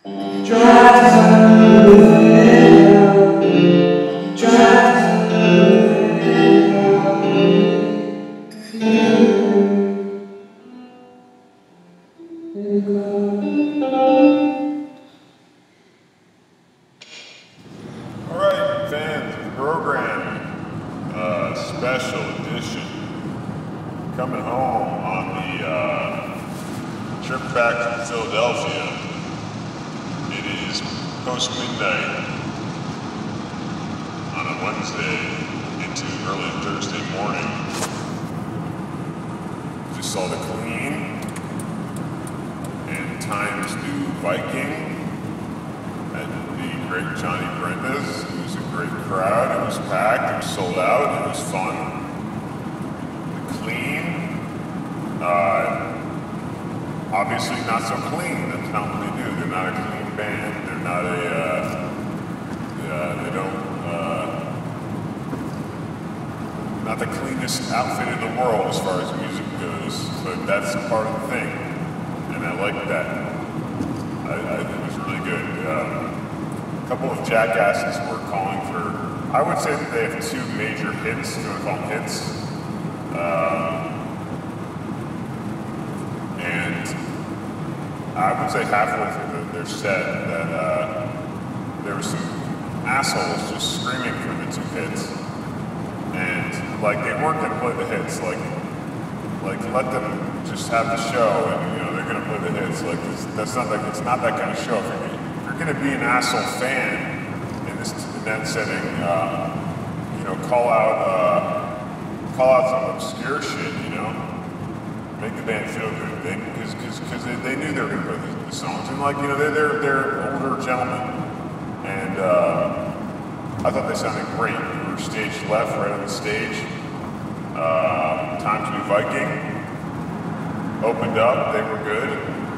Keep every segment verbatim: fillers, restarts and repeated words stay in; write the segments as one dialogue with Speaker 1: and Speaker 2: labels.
Speaker 1: Alright, fans of the program, uh, special edition, coming home on the uh, trip back from Philadelphia. It is post-midnight on a Wednesday into early Thursday morning. Just saw The Clean and Times New Viking. Great Johnny Brenda's. It was a great crowd. It was packed. It was sold out. It was fun. The Clean, uh, obviously not so clean. That's not what they do. They're not a clean band. They're not a. Uh, uh, they don't. Uh, not the cleanest outfit in the world as far as music goes, but that's part of the thing, and I like that. I, I think it was really good. Um, A couple of jackasses were calling for, I would say that they have two major hits, if you want to call them hits. Um, and I would say halfway through the, their set that uh, there were some assholes just screaming for the two hits. And like they weren't going to play the hits, like like let them just have the show and you know they're going to play the hits. Like it's, that's not like, it's not that kind of show for me. Going to be an asshole fan in this in that setting, uh, you know, call out uh, call out some obscure shit, you know, make the band feel good, because because they, they knew they were going to play the, the songs, and like you know they're they're, they're older gentlemen, and uh, I thought they sounded great. We were stage left, right on the stage. Uh, Times New Viking opened up; they were good,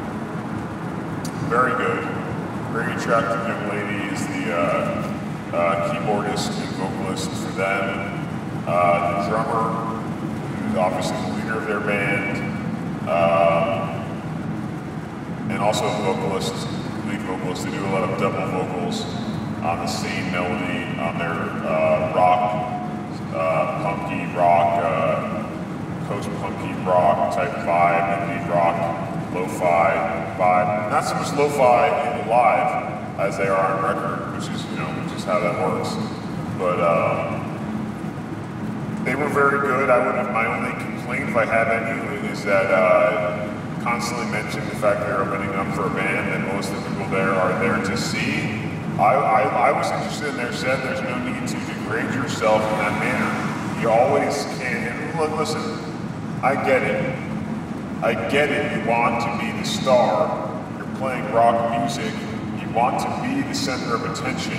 Speaker 1: very good. Very attractive young lady is the uh, uh, keyboardist and vocalist for them. Uh, the drummer, who's obviously the leader of their band, uh, and also a vocalist, lead vocalist. They do a lot of double vocals on the same melody on their uh, rock, uh, punky rock, uh, post-punky rock type vibe, indie rock. Lo-fi vibe, not so much lo-fi in the live as they are on record, which is, you know, which is how that works. But um, they were very good. I would have, my only complaint, if I have any, is that uh, constantly mention the fact they're opening up for a band and most of the people there are there to see. I, I, I was interested in their set. There's no need to degrade yourself in that manner. You always can. And look, listen, I get it. I get it, you want to be the star, you're playing rock music, you want to be the center of attention.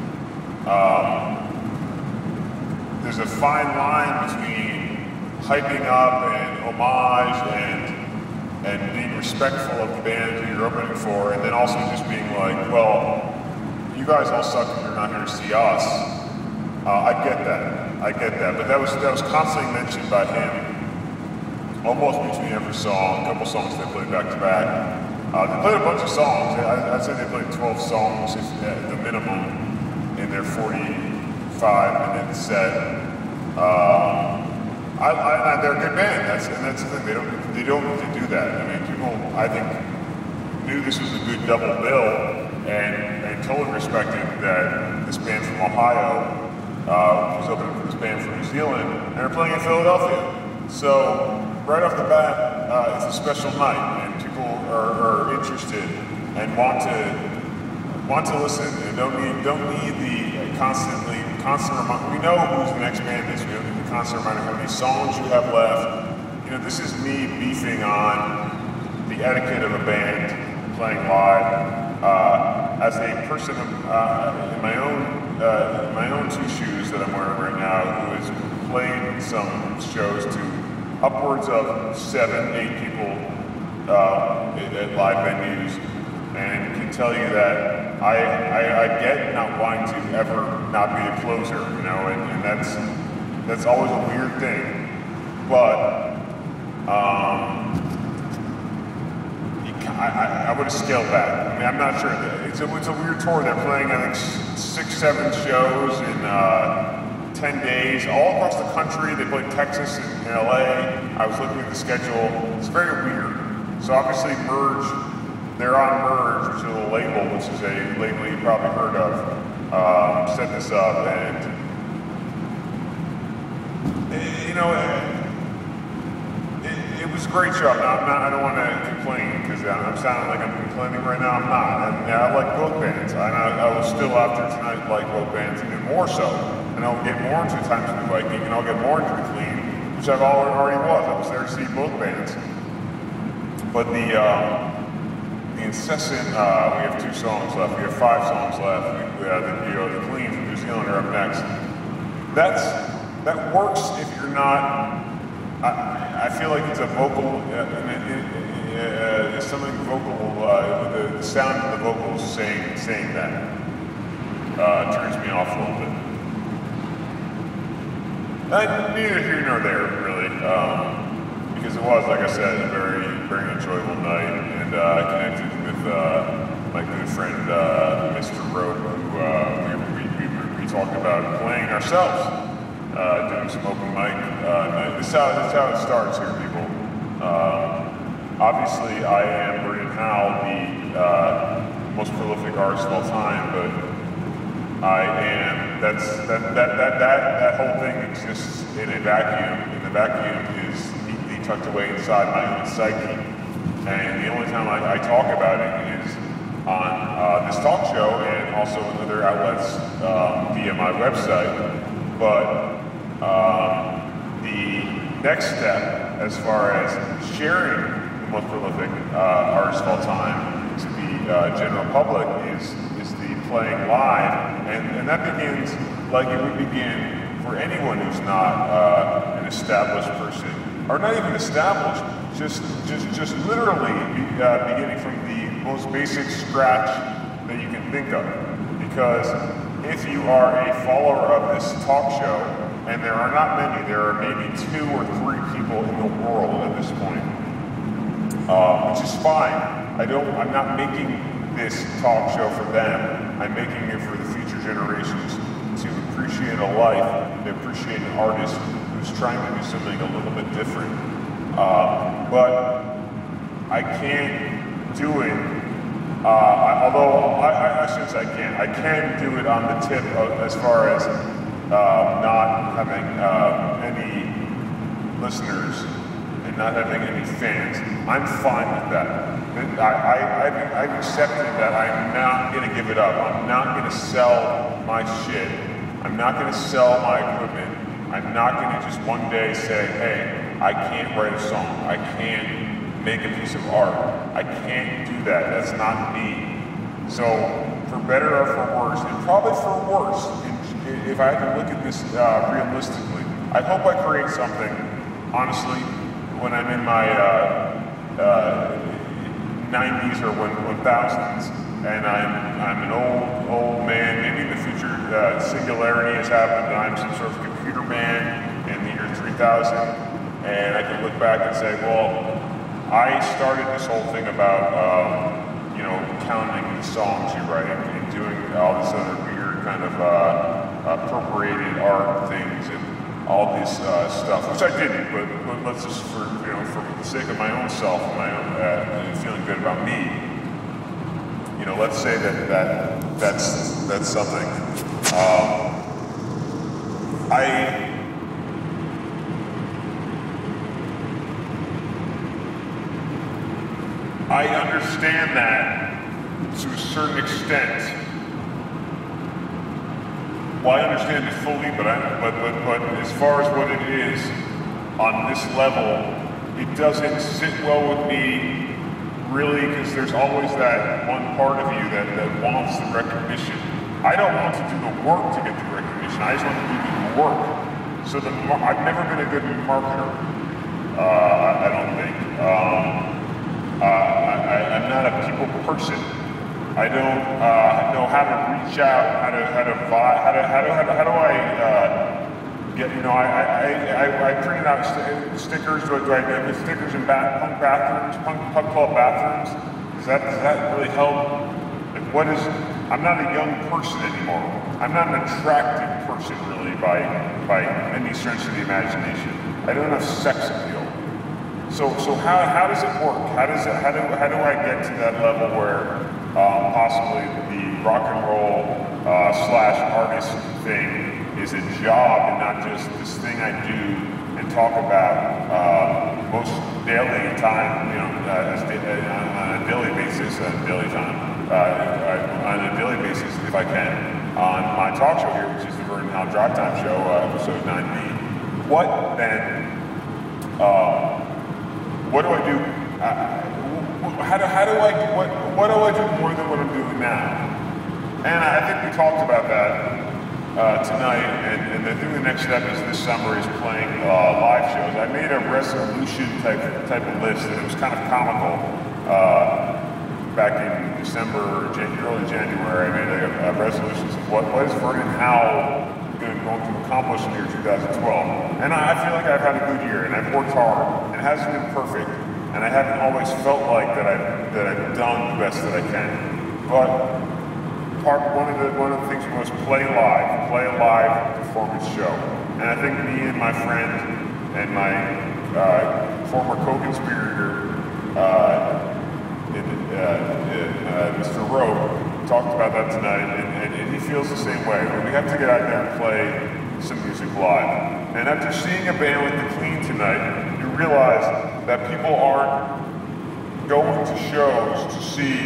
Speaker 1: Um, there's a fine line between hyping up and homage and, and being respectful of the band who you're opening for, and then also just being like, well, you guys all suck if you're not here to see us. Uh, I get that, I get that, but that was, that was constantly mentioned by him. Almost between every song, a couple songs they played back to back. Uh, they played a bunch of songs. I, I'd say they played twelve songs at the minimum in their forty-five minute set. Um, I, I, I, they're a good band. That's and that's the thing. They don't they don't need to do that. I mean, people I think knew this was a good double bill and and totally respected that this band from Ohio uh, was opening for this band from New Zealand and they're playing in Philadelphia. So. Right off the bat, uh, it's a special night, and people are, are interested and want to want to listen, and don't need don't need the constantly constant reminder. We know who's the next band is. We don't need the constant reminder how many songs you have left. You know, this is me beefing on the etiquette of a band playing live. Uh, as a person uh, in my own uh, in my own two shoes that I'm wearing right now, who has played some shows to upwards of seven, eight people uh, at live venues, and can tell you that I, I, I get not wanting to ever not be a closer, you know, and, and that's that's always a weird thing. But um, you, I, I, I would have scaled back. I mean, I'm not sure. It's a, it's a weird tour. They're playing, I think, six, seven shows in uh, ten days, all across the country. They played Texas and L A. I was looking at the schedule. It's very weird. So obviously, Merge, they're on Merge, which is a label, which is a label you probably heard of, um, set this up, and you know, it, it was a great show. Now, I'm not, I don't want to complain because I'm sounding like I'm complaining right now. I'm not. And yeah, I like both bands. I, I will still after tonight like both bands even more so. And I'll get more into Times of the Viking, and I'll get more into the Clean, which I've already was. I was there to see both bands. But the um, the incessant, uh, we have two songs left. We have five songs left. We, we have the, you know, the Clean from New Zealand are up next. That's that works if you're not. I, I feel like it's a vocal, uh, uh, uh, something vocal. Uh, the, the sound of the vocals saying saying that uh, turns me off a little bit. Uh, neither here nor there, really. Um, Because it was, like I said, a very, very enjoyable night, and uh, I connected with uh, my good friend uh, Mister Rope, who uh, we, we, we, we talked about playing ourselves, uh, doing some open mic. Uh, this, is how, this is how it starts here, people. Um, obviously, I am Vernon Howl, the uh, most prolific artist of all time, but I am. That's that that that that that whole thing exists in a vacuum, and the vacuum is tucked away inside my own psyche, and the only time I, I talk about it is on uh, this talk show and also in other outlets um, via my website. But um, the next step, as far as sharing the most prolific uh, artist of all time to the uh, general public, is is the playing live, and, and that begins like it would begin for anyone who's not uh, an established person. Or not even established, just just just literally be, uh, beginning from the most basic scratch that you can think of. Because if you are a follower of this talk show, and there are not many, there are maybe two or three people in the world at this point, uh, which is fine. I don't. I'm not making this talk show for them. I'm making it for the future generations to appreciate a life, to appreciate an artist who's trying to do something a little bit different. Uh, but I can't do it, uh, although I, I, I shouldn't say I can't. I can do it on the tip of, as far as uh, not having uh, any listeners and not having any fans. I'm fine with that. I, I, I've, I've accepted that I'm not going to give it up. I'm not going to sell my shit. I'm not going to sell my equipment. I'm not going to just one day say, hey, I can't write a song. I can't make a piece of art. I can't do that. That's not me. So, for better or for worse, and probably for worse, if I had to look at this uh, realistically, I hope I create something, honestly, when I'm in my uh, uh, nineties or one thousands, and I'm, I'm an old, old man, maybe in the future uh, singularity has happened, and I'm some sort of computer man in the year three thousand, and I can look back and say, well, I started this whole thing about, um, you know, counting the songs you write and doing all this other weird kind of uh, appropriated art things and all this uh, stuff, which I didn't, but, but let's just, for, you know, for the sake of my own self and my own uh, feeling good about me, you know, let's say that, that that's that's something. Um, I I understand that to a certain extent. Well, I understand it fully, but I but but but as far as what it is on this level, it doesn't sit well with me. Really, because there's always that one part of you that, that wants the recognition. I don't want to do the work to get the recognition. I just want to do the work. So the I've never been a good marketer. Uh, I don't think. Um, uh, I, I'm not a people person. I don't uh, know how to reach out, how to how to how to how to how, to, how do I uh, get? You know, I I, I, I printed out st stickers. Do I, do I have stickers in bath, punk bathrooms, punk, punk club bathrooms? Does that, does that really help? Like what is, I'm not a young person anymore. I'm not an attractive person really by, by any stretch of the imagination. I don't have sex appeal. So, so how, how does it work? How does it, how do, how do I get to that level where um, possibly the rock and roll uh, slash artist thing is a job and not just this thing I do and talk about uh, most daily time, you know, uh, as, uh, on a daily basis, uh, daily time, uh, on a daily basis if I can, on my talk show here, which is the Vernon Howl Drive Time Show, uh, episode nine B. What then? Uh, what do I do? Uh, how do how do I what what do I do more than what I'm doing now? And I think we talked about that uh, tonight. And, and I think the next step is this summer is playing uh, live shows. I made a resolution type type of list, and it was kind of comical. Uh, back in December, Jan early January, I made a, a resolution of what what is Vernon Howl going to accomplish in the year two thousand twelve. And I, I feel like I've had a good year, and I've worked hard, and it hasn't been perfect, and I haven't always felt like that I've that I've done the best that I can. But part one of the one of the things was play live, play a live performance show. And I think me and my friend and my uh, former co-conspirator, uh, in, uh, in, uh, Mister Rowe, talked about that tonight, and, and, and he feels the same way. We have to get out there and play some music live. And after seeing a band like The Clean tonight, you realize that people aren't going to shows to see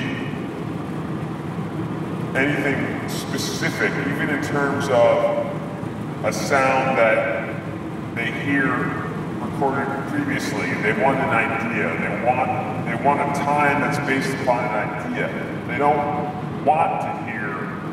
Speaker 1: anything specific, even in terms of a sound that they hear recorded previously. They want an idea. They want they want a time that's based upon an idea. They don't want to hear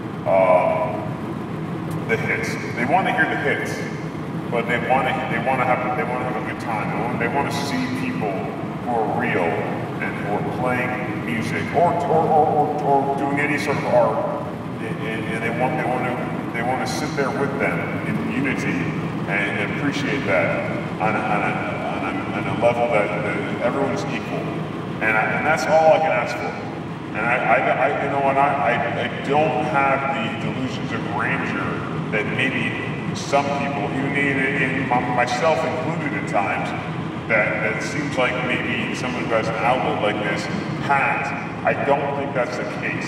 Speaker 1: uh, the hits. They want to hear the hits, but they want to they want to have they want to have a good time. They want, they want to see people who are real and who are playing music or or, or, or, or doing any sort of art, and, and they want they want to they want to sit there with them in unity and appreciate that on a, on a, on a, on a level that, that everyone is equal, and I, and that's all I can ask for. And I, I, I you know, and I, I, I don't have the delusions of grandeur that maybe some people, even in, in myself included at times, that, that seems like maybe someone who has an outlet like this has. I don't think that's the case.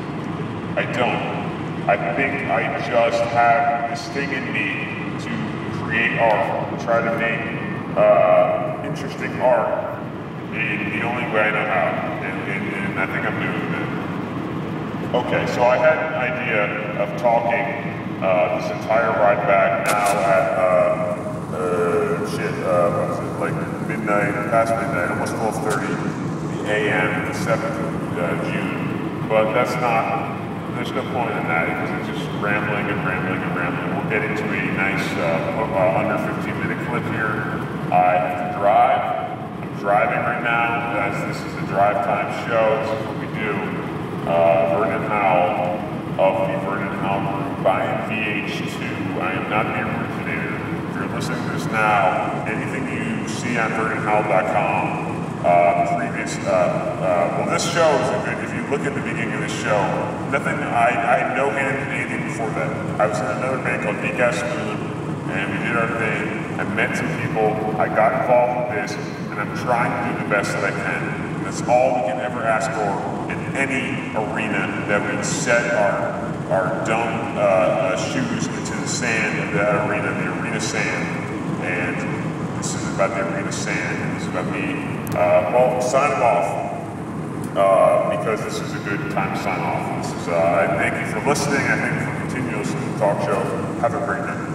Speaker 1: I don't. I think I just have this thing in me to create art, to try to make uh, interesting art in the only way I know how, and, and, and I think I'm doing it. Okay, so I had an idea of talking uh, this entire ride back now at, uh, uh, shit, uh, what was it, like midnight, past midnight, almost twelve thirty A M the seventh of uh, June, but that's not, there's no point in that because it's just rambling and rambling and rambling. We'll get into a nice uh, uh, under fifteen minute clip here. I have to drive. I'm driving right now. As this is a drive time show. This is what we do. Uh, Vernon Howl of the Vernon Howl Group. I am V H two. I am not the originator. If you're listening to this now, anything you see on vernon howl dot com. Uh, previous, uh, uh, well, this show is a good, if you look at the beginning of this show, nothing, I, I had no hand in anything before that. I was in another band called Degas Spoon, and we did our thing. I met some people, I got involved with this, and I'm trying to do the best that I can. And that's all we can ever ask for in any arena, that we set our, our dumb uh, uh, shoes into the sand of that arena, the arena sand, and this is about the arena sand, and this is about me. Uh, well, signing off, uh, because this is a good time to sign off. This is, uh, I thank you for listening. I thank you for continuing to listen to the talk show. Have a great night.